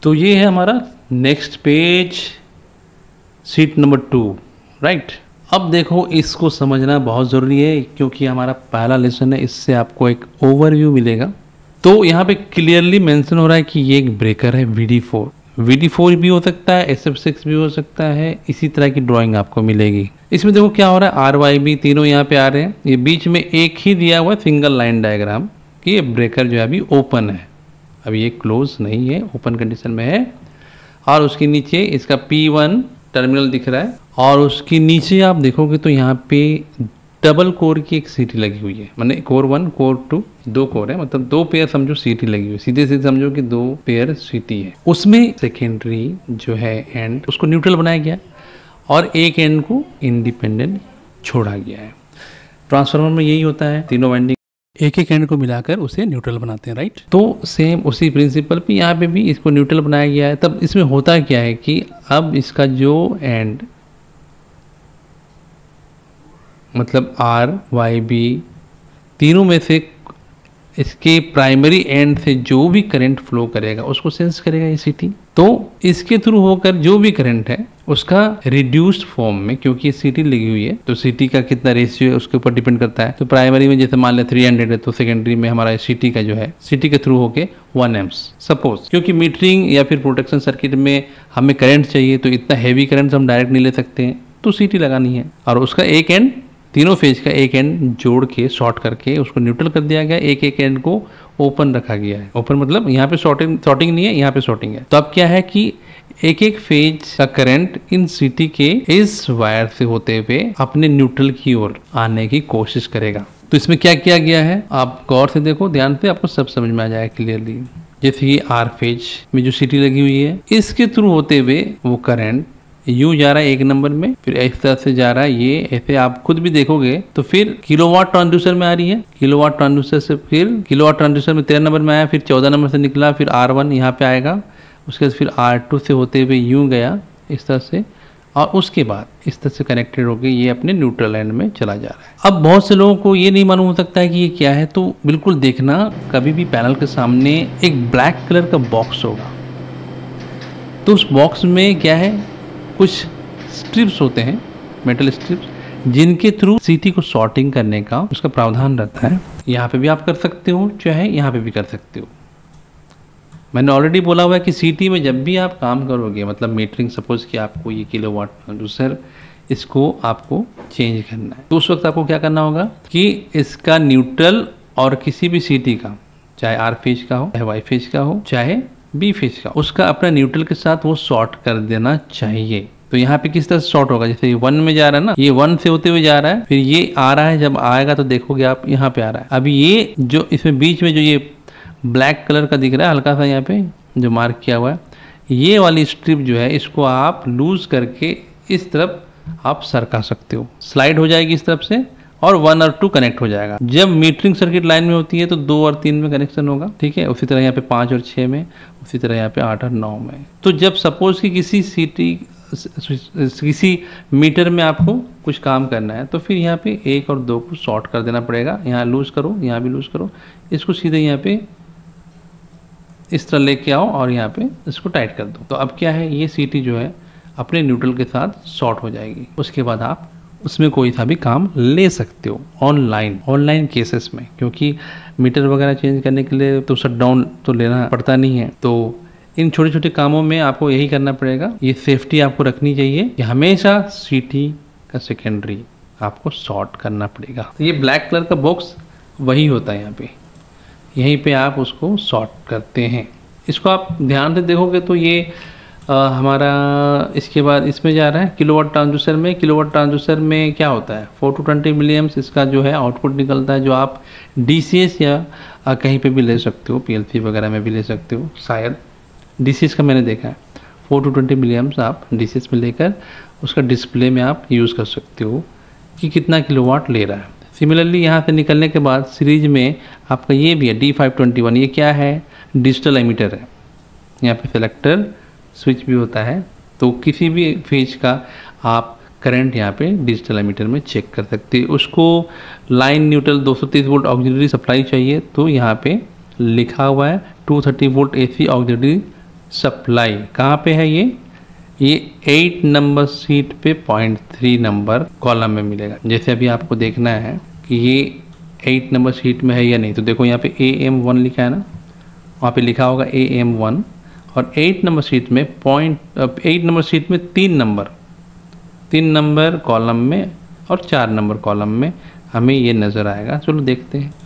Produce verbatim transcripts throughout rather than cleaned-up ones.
तो ये है हमारा next page, seat number two, right. अब देखो इसको समझना बहुत ज़रूरी है क्योंकि हमारा पहला लेसन है, इससे आपको एक ओवरव्यू मिलेगा। तो यहाँ पे क्लियरली मेंशन हो रहा है कि ये एक ब्रेकर है V D four. V D four भी हो सकता है, एस एफ सिक्स भी हो सकता है, इसी तरह की ड्राइंग आपको मिलेगी। इसमें देखो क्या हो रहा है, आर वाई बी तीनों यहाँ पे आ रहे हैं। ये बीच में एक ही दिया हुआ है सिंगल लाइन डायग्राम कि ये ब्रेकर जो है अभी ओपन है, अभी ये क्लोज नहीं है, ओपन कंडीशन में है। और उसके नीचे इसका पी वन टर्मिनल दिख रहा है और उसके नीचे आप देखोगे तो यहाँ पे डबल कोर की एक सीटी लगी हुई है, माने कोर वन कोर टू दो कोर है, मतलब दो पेयर समझो सीटी लगी हुई है, सीधे सीधे समझो कि दो पेयर सीटी है। उसमें सेकेंडरी जो है एंड उसको न्यूट्रल बनाया गया और एक एंड को इंडिपेंडेंट छोड़ा गया है। ट्रांसफार्मर में यही होता है, तीनों वाइंडिंग एक एक एंड को मिलाकर उसे न्यूट्रल बनाते हैं, राइट। तो सेम उसी प्रिंसिपल पे यहाँ पे भी इसको न्यूट्रल बनाया गया है। तब इसमें होता क्या है कि अब इसका जो एंड मतलब आर वाई बी तीनों में से इसके प्राइमरी एंड से जो भी करंट फ्लो करेगा उसको सेंस करेगा ये सीटी। तो इसके थ्रू होकर जो भी करंट है उसका रिड्यूस्ड फॉर्म में, क्योंकि सीटी लगी हुई है तो सीटी का कितना रेशियो है उसके ऊपर डिपेंड करता है। तो प्राइमरी में जैसे मान लिया थ्री हंड्रेड है तो सेकेंडरी में हमारा सीटी का जो है सीटी के थ्रू होके वन एम्स सपोज, क्योंकि मीटरिंग या फिर प्रोटेक्शन सर्किट में हमें करंट चाहिए तो इतना हैवी करंट हम डायरेक्ट नहीं ले सकते हैं, तो सीटी लगानी है। और उसका एक एंड तीनों फेज का एक एंड जोड़ के शॉर्ट करके उसको न्यूट्रल कर दिया गया, एक एक एंड को ओपन रखा गया है। ओपन मतलब यहाँ पे शॉर्टिंग शॉर्टिंग नहीं है, यहाँ पे शॉर्टिंग है। तो अब क्या है कि एक एक फेज का करंट इन सीटी के इस वायर से होते हुए अपने न्यूट्रल की ओर आने की कोशिश करेगा। तो इसमें क्या किया गया है आप गौर से देखो, ध्यान से, आपको सब समझ में आ जाएगा क्लियरली। जैसे ये आर फेज में जो सीटी लगी हुई है इसके थ्रू होते हुए वो करंट यूं जा रहा है एक नंबर में, फिर इस तरह से जा रहा है, ये ऐसे आप खुद भी देखोगे तो फिर किलोवाट ट्रांसड्यूसर में आ रही है, किलोवाट ट्रांसड्यूसर से फिर किलोवाट ट्रांसड्यूसर में तेरह नंबर में आया, फिर चौदह नंबर से निकला, फिर आर वन यहाँ पे आएगा, उसके बाद फिर आर टू से होते हुए यूं गया इस तरह से, और उसके बाद इस तरह से कनेक्टेड होकर ये अपने न्यूट्रल एंड में चला जा रहा है। अब बहुत से लोगों को ये नहीं मालूम हो सकता है कि ये क्या है, तो बिल्कुल देखना कभी भी पैनल के सामने एक ब्लैक कलर का बॉक्स होगा, तो उस बॉक्स में क्या है, कुछ स्ट्रिप्स होते हैं, मेटल स्ट्रिप्स, जिनके थ्रू सीटी को शॉर्टिंग करने का उसका प्रावधान रहता है। यहाँ पे भी आप कर सकते हो, चाहे यहाँ पे भी कर सकते हो। मैंने ऑलरेडी बोला हुआ है कि सीटी में जब भी आप काम करोगे, मतलब मीटरिंग, सपोज कि आपको ये किलोवाट ट्रांसड्यूसर इसको आपको चेंज करना है, तो उस वक्त आपको क्या करना होगा कि इसका न्यूट्रल और किसी भी सीटी का, चाहे आर फेज का हो, चाहे वाई फेज का हो, चाहे बी फेज का, उसका अपना न्यूट्रल के साथ वो शॉर्ट कर देना चाहिए। तो यहाँ पे किस तरह से शॉर्ट होगा, जैसे ये वन में जा रहा है ना, ये वन से होते हुए जा रहा है, फिर ये आ रहा है, जब आएगा तो देखोगे आप यहाँ पे आ रहा है। अभी ये जो इसमें बीच में जो ये ब्लैक कलर का दिख रहा है हल्का सा यहाँ पे जो मार्क किया हुआ है, ये वाली स्ट्रिप जो है इसको आप लूज करके इस तरफ आप सरका सकते हो, स्लाइड हो जाएगी इस तरफ से और वन और टू कनेक्ट हो जाएगा। जब मीटरिंग सर्किट लाइन में होती है तो दो और तीन में कनेक्शन होगा, ठीक है। उसी तरह यहाँ पे पाँच और छः में, उसी तरह यहाँ पे आठ और नौ में। तो जब सपोज कि किसी सीटी किसी मीटर में आपको कुछ काम करना है तो फिर यहाँ पे एक और दो को शॉर्ट कर देना पड़ेगा। यहाँ लूज करो, यहाँ भी लूज करो, इसको सीधे यहाँ पे इस तरह लेके आओ और यहाँ पे इसको टाइट कर दो। तो अब क्या है, ये सीटी जो है अपने न्यूट्रल के साथ शॉर्ट हो जाएगी। उसके बाद आप उसमें कोई सा भी काम ले सकते हो ऑनलाइन ऑनलाइन केसेस में, क्योंकि मीटर वगैरह चेंज करने के लिए तो शट डाउन तो लेना पड़ता नहीं है। तो इन छोटे छोटे कामों में आपको यही करना पड़ेगा, ये सेफ्टी आपको रखनी चाहिए कि हमेशा सीटी का सेकेंडरी आपको शॉर्ट करना पड़ेगा। तो ये ब्लैक कलर का बॉक्स वही होता है, यहाँ पे यहीं पे आप उसको शॉर्ट करते हैं। इसको आप ध्यान से देखोगे तो ये आ, हमारा इसके बाद इसमें जा रहा है किलोवाट ट्रांसड्यूसर में। किलोवाट ट्रांसड्यूसर में क्या होता है, फोर टू ट्वेंटी मिलीएम्स इसका जो है आउटपुट निकलता है, जो आप डीसीएस या आ, कहीं पे भी ले सकते हो, पीएलसी वगैरह में भी ले सकते हो। शायद डीसीएस का मैंने देखा है, फोर टू ट्वेंटी मिलीएम्स आप डीसीएस में लेकर उसका डिस्प्ले में आप यूज़ कर सकते हो कि कितना किलोवाट ले रहा है। सिमिलरली यहाँ से निकलने के बाद सीरीज में आपका ये भी है डी फाइव ट्वेंटी वन। ये क्या है, डिजिटल एमीटर है। यहाँ पे सेलेक्टर स्विच भी होता है, तो किसी भी फेज का आप करंट यहाँ पे डिजिटल एमीटर में चेक कर सकते हैं। उसको लाइन न्यूट्रल दो सौ तीस वोल्ट ऑक्सिलरी सप्लाई चाहिए, तो यहाँ पे लिखा हुआ है two thirty volt AC auxiliary supply कहाँ पे है, ये ये एट नंबर सीट पे पॉइंट थ्री नंबर कॉलम में मिलेगा। जैसे अभी आपको देखना है कि ये एट नंबर सीट में है या नहीं, तो देखो यहाँ पे ए एम वन लिखा है ना, वहाँ पे लिखा होगा ए एम वन, और एट नंबर सीट में पॉइंट एट नंबर सीट में तीन नंबर तीन नंबर कॉलम में और चार नंबर कॉलम में हमें ये नज़र आएगा। चलो देखते हैं।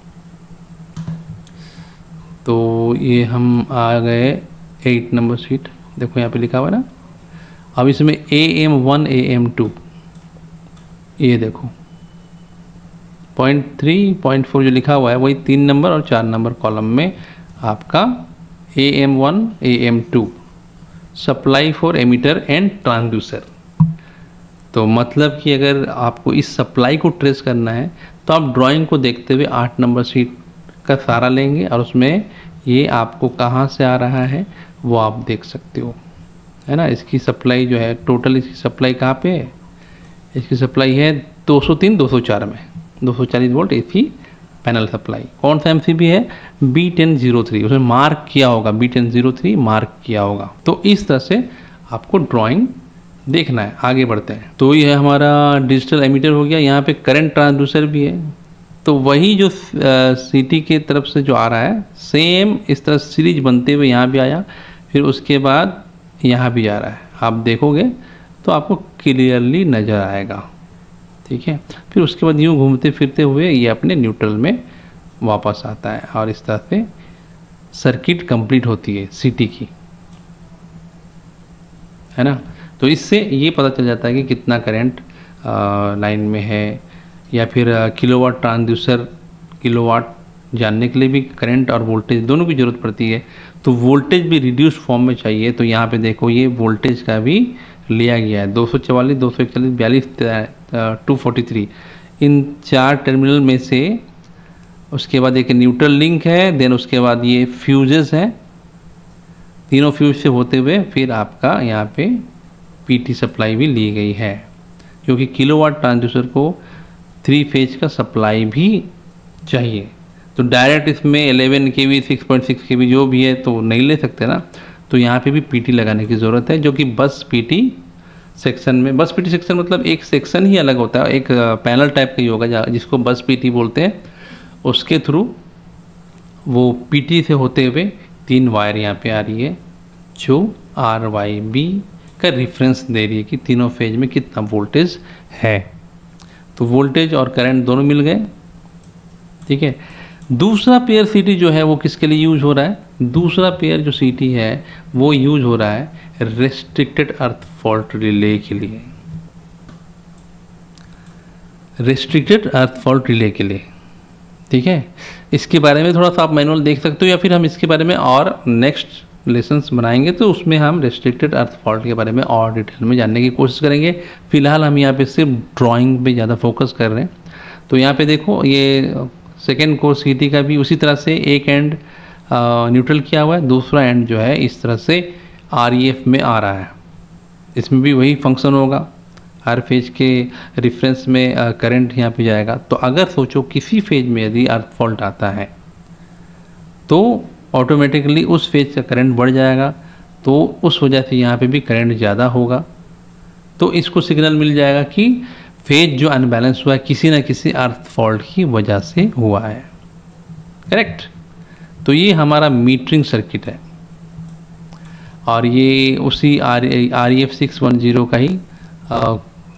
तो ये हम आ गए एट नंबर सीट, देखो यहाँ पे लिखा हुआ है ना। अब इसमें A M one A M two, ये देखो पॉइंट थ्री पॉइंट फोर जो लिखा हुआ है वही तीन नंबर और चार नंबर कॉलम में आपका A M one A M two supply for ammeter and transducer. तो मतलब कि अगर आपको इस सप्लाई को ट्रेस करना है तो आप ड्राइंग को देखते हुए आठ नंबर सीट का सारा लेंगे और उसमें ये आपको कहाँ से आ रहा है वो आप देख सकते हो, है ना। इसकी सप्लाई जो है टोटल, इसकी सप्लाई कहाँ पे है, इसकी सप्लाई है दो सौ तीन दो सौ चार में, दो सौ चालीस वोल्ट एसी पैनल सप्लाई। कौन सा एमसीबी है, बी टेन जीरो थ्री, उसमें मार्क किया होगा, B ten zero three mark किया होगा। तो इस तरह से आपको ड्राइंग देखना है। आगे बढ़ते हैं। तो ये हमारा डिजिटल एमीटर हो गया, यहाँ पे करंट ट्रांसड्यूसर भी है। तो वही जो सीटी के तरफ से जो आ रहा है सेम इस तरह सीरीज बनते हुए यहाँ भी आया, फिर उसके बाद यहाँ भी जा रहा है। आप देखोगे तो आपको क्लियरली नज़र आएगा, ठीक है। फिर उसके बाद यूँ घूमते फिरते हुए ये अपने न्यूट्रल में वापस आता है और इस तरह से सर्किट कंप्लीट होती है सीटी की, है ना। तो इससे ये पता चल जाता है कि कितना करंट लाइन में है, या फिर किलोवाट ट्रांसड्यूसर, किलोवाट जानने के लिए भी करंट और वोल्टेज दोनों की ज़रूरत पड़ती है। तो वोल्टेज भी रिड्यूस फॉर्म में चाहिए, तो यहाँ पे देखो ये वोल्टेज का भी लिया गया है दो सौ चवालीस, दो सौ इकतालीस, बयालीस, टू फोर्टी थ्री, इन चार टर्मिनल में से। उसके बाद एक न्यूट्रल लिंक है, देन उसके बाद ये फ्यूजेस हैं, तीनों फ्यूज से होते हुए फिर आपका यहाँ पे पीटी सप्लाई भी ली गई है, क्योंकि किलोवाट ट्रांसड्यूसर को थ्री फेज का सप्लाई भी चाहिए। तो डायरेक्ट इसमें eleven K V, six point six K V जो भी है तो नहीं ले सकते ना, तो यहाँ पे भी पीटी लगाने की ज़रूरत है, जो कि बस पीटी सेक्शन में, बस पीटी सेक्शन मतलब एक सेक्शन ही अलग होता है, एक पैनल टाइप का ही होगा जिसको बस पीटी बोलते हैं। उसके थ्रू वो पीटी से होते हुए तीन वायर यहाँ पे आ रही है जो आर वाई बी का रेफरेंस दे रही है कि तीनों फेज में कितना वोल्टेज है। तो वोल्टेज और करंट दोनों मिल गए, ठीक है। दूसरा पेयर सीटी जो है वो किसके लिए यूज हो रहा है, दूसरा पेयर जो सीटी है वो यूज हो रहा है रेस्ट्रिक्टेड अर्थ फॉल्ट रिले के लिए, रेस्ट्रिक्टेड अर्थ फॉल्ट रिले के लिए, ठीक है। इसके बारे में थोड़ा सा आप मैनुअल देख सकते हो, या फिर हम इसके बारे में और नेक्स्ट लेसन्स बनाएंगे तो उसमें हम रेस्ट्रिक्टेड अर्थ फॉल्ट के बारे में और डिटेल में जानने की कोशिश करेंगे। फिलहाल हम यहाँ पे सिर्फ ड्राइंग पे ज़्यादा फोकस कर रहे हैं। तो यहाँ पे देखो ये सेकेंड कोर्स सीटी का भी उसी तरह से एक एंड न्यूट्रल किया हुआ है, दूसरा एंड जो है इस तरह से आरईएफ में आ रहा है। इसमें भी वही फंक्शन होगा, हर फेज के रेफरेंस में करंट यहाँ पे जाएगा। तो अगर सोचो किसी फेज में यदि अर्थ फॉल्ट आता है तो ऑटोमेटिकली उस फेज का करंट बढ़ जाएगा, तो उस वजह से यहाँ पे भी करंट ज़्यादा होगा, तो इसको सिग्नल मिल जाएगा कि फेज जो अनबैलेंस हुआ है किसी न किसी अर्थ फॉल्ट की वजह से हुआ है, करेक्ट। तो ये हमारा मीटरिंग सर्किट है और ये उसी R R E F six one zero का ही आ,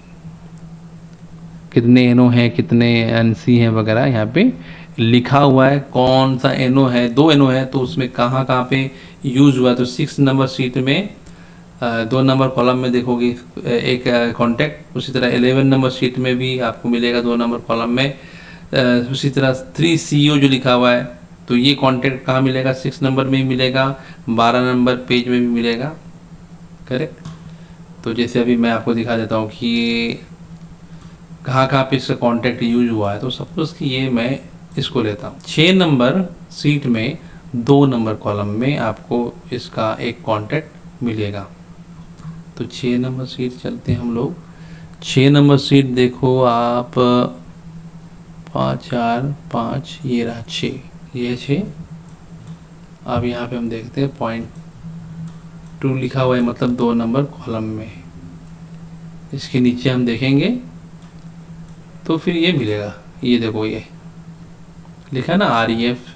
कितने एनो हैं, कितने एन सी हैं वगैरह यहाँ पे लिखा हुआ है। कौन सा एनो है, दो एनो है तो उसमें कहाँ कहाँ पे यूज़ हुआ है। तो सिक्स नंबर सीट में दो नंबर कॉलम में देखोगे एक कॉन्टैक्ट, उसी तरह इलेवन नंबर सीट में भी आपको मिलेगा दो नंबर कॉलम में। उसी तरह थ्री सी ओ जो लिखा हुआ है तो ये कॉन्टैक्ट कहाँ मिलेगा, सिक्स नंबर में भी मिलेगा, बारह नंबर पेज में भी मिलेगा, करेक्ट। तो जैसे अभी मैं आपको दिखा देता हूँ कि ये कहाँ कहाँ पे इसका कॉन्टैक्ट यूज हुआ है। तो सपोज कि ये मैं इसको लेता हूँ, छः नंबर सीट में दो नंबर कॉलम में आपको इसका एक कॉन्टैक्ट मिलेगा। तो छः नंबर सीट चलते हैं हम लोग। छः नंबर सीट देखो आप, पाँच चार पाँच, ये रहा छः, ये छः। अब यहाँ पे हम देखते हैं पॉइंट टू लिखा हुआ है मतलब दो नंबर कॉलम में। इसके नीचे हम देखेंगे तो फिर ये मिलेगा, ये देखो ये लिखा है ना आर ई एफ,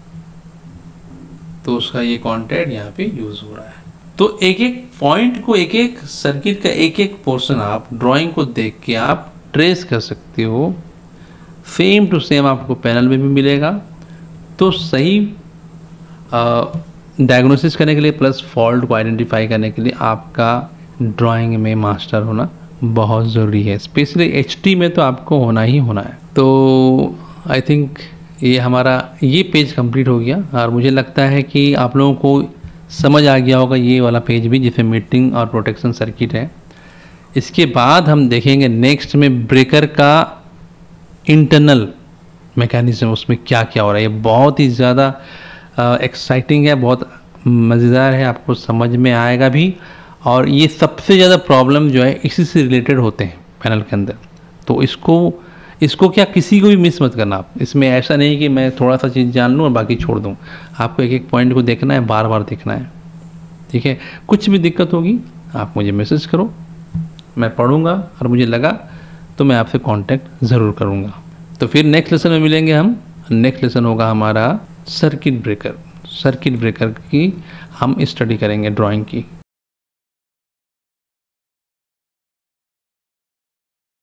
तो उसका ये कॉन्टैक्ट यहाँ पे यूज हो रहा है। तो एक एक पॉइंट को, एक एक सर्किट का एक एक पोर्शन आप ड्राइंग को देख के आप ट्रेस कर सकते हो। सेम टू सेम आपको पैनल में भी मिलेगा। तो सही डायग्नोसिस करने के लिए प्लस फॉल्ट को आइडेंटिफाई करने के लिए आपका ड्राइंग में मास्टर होना बहुत ज़रूरी है। स्पेशली एच टी में तो आपको होना ही होना है। तो आई थिंक ये हमारा ये पेज कंप्लीट हो गया और मुझे लगता है कि आप लोगों को समझ आ गया होगा ये वाला पेज भी, जिसमें मीटरिंग और प्रोटेक्शन सर्किट है। इसके बाद हम देखेंगे नेक्स्ट में ब्रेकर का इंटरनल मैकेनिज्म, उसमें क्या क्या हो रहा है। ये बहुत ही ज़्यादा एक्साइटिंग है, बहुत मज़ेदार है, आपको समझ में आएगा भी। और ये सबसे ज़्यादा प्रॉब्लम जो है इसी से रिलेटेड होते हैं पैनल के अंदर। तो इसको इसको क्या किसी को भी मिस मत करना आप। इसमें ऐसा नहीं कि मैं थोड़ा सा चीज़ जान लूँ और बाकी छोड़ दूँ। आपको एक एक पॉइंट को देखना है, बार बार देखना है, ठीक है। कुछ भी दिक्कत होगी आप मुझे मैसेज करो, मैं पढ़ूँगा और मुझे लगा तो मैं आपसे कांटेक्ट ज़रूर करूँगा। तो फिर नेक्स्ट लेसन में मिलेंगे हम। नेक्स्ट लेसन होगा हमारा सर्किट ब्रेकर। सर्किट ब्रेकर की हम स्टडी करेंगे ड्राइंग की।